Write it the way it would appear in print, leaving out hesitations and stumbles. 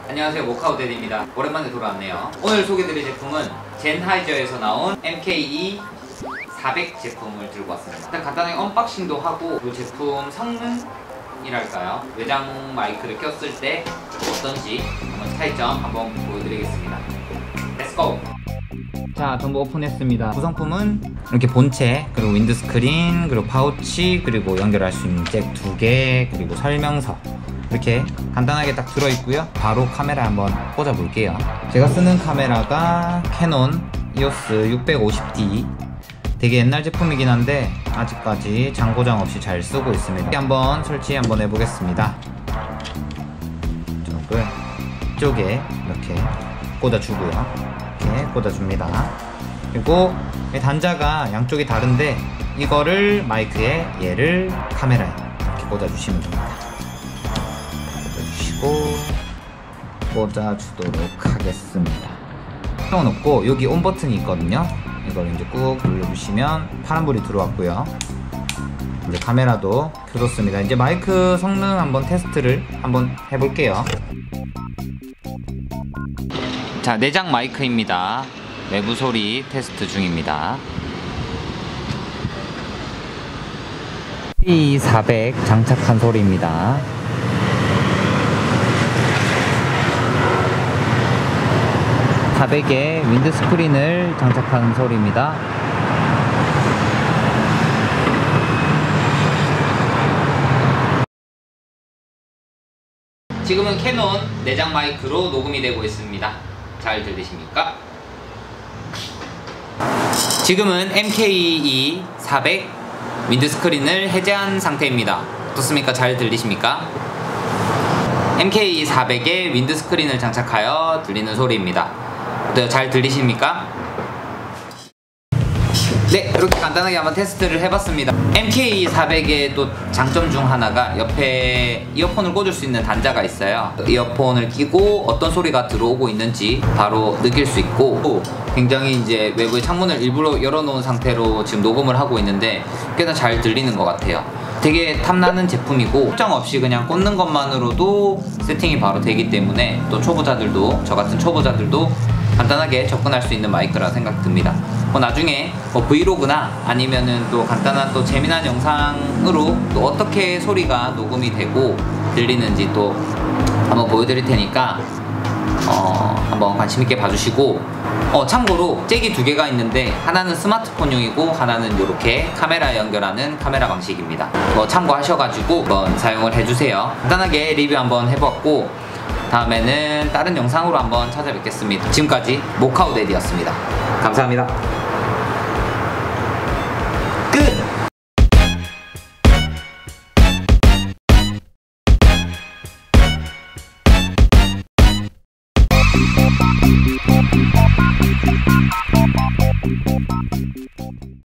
안녕하세요, 모카우데드입니다. 오랜만에 돌아왔네요. 오늘 소개드릴 제품은 젠하이저에서 나온 MKE 400 제품을 들고 왔습니다. 일단 간단하게 언박싱도 하고 이 제품 성능이랄까요? 외장 마이크를 꼈을 때 어떤지 한번 차이점 한번 보여드리겠습니다. 렛츠고! 자, 전부 오픈했습니다. 구성품은 이렇게 본체, 그리고 윈드스크린, 그리고 파우치, 그리고 연결할 수 있는 잭 2개, 그리고 설명서 이렇게 간단하게 딱 들어있고요. 바로 카메라 한번 꽂아 볼게요. 제가 쓰는 카메라가 캐논 EOS 650D, 되게 옛날 제품이긴 한데 아직까지 장고장 없이 잘 쓰고 있습니다. 한번 설치 한번 해보겠습니다. 이쪽을 이쪽에 이렇게 꽂아주고요. 이렇게 꽂아줍니다. 그리고 단자가 양쪽이 다른데 이거를 마이크에, 얘를 카메라에 이렇게 꽂아주시면 됩니다. 꽂아주도록 하겠습니다. 세워놓고 여기 온 버튼이 있거든요. 이걸 이제 꾹 눌러주시면 파란불이 들어왔고요. 이제 카메라도 켜졌습니다. 이제 마이크 성능 한번 테스트를 한번 해볼게요. 자, 내장 마이크입니다. 외부 소리 테스트 중입니다. MKE400 장착한 소리입니다. (400에) 윈드스크린을 장착한 소리입니다. 지금은 캐논 내장 마이크로 녹음이 되고 있습니다. 잘 들리십니까? 지금은 MKE 400 윈드스크린을 해제한 상태입니다. 어떻습니까? 잘 들리십니까? MKE 400에 윈드스크린을 장착하여 들리는 소리입니다. 어때요? 잘 들리십니까? 네, 이렇게 간단하게 한번 테스트를 해봤습니다. MKE 400의 또 장점 중 하나가 옆에 이어폰을 꽂을 수 있는 단자가 있어요. 이어폰을 끼고 어떤 소리가 들어오고 있는지 바로 느낄 수 있고, 굉장히 이제 외부의 창문을 일부러 열어놓은 상태로 지금 녹음을 하고 있는데 꽤나 잘 들리는 것 같아요. 되게 탐나는 제품이고 설정 없이 그냥 꽂는 것만으로도 세팅이 바로 되기 때문에 또 초보자들도, 저 같은 초보자들도 간단하게 접근할 수 있는 마이크라 생각 듭니다. 나중에 브이로그나 아니면은 또 간단한 또 재미난 영상으로 또 어떻게 소리가 녹음이 되고 들리는지 또 한번 보여드릴 테니까 한번 관심 있게 봐주시고, 참고로 잭이 2개가 있는데 하나는 스마트폰용이고 하나는 이렇게 카메라에 연결하는 카메라 방식입니다. 참고하셔가지고 한번 사용을 해주세요. 간단하게 리뷰 한번 해봤고 다음에는 다른 영상으로 한번 찾아뵙겠습니다. 지금까지 모카우데드였습니다. 감사합니다.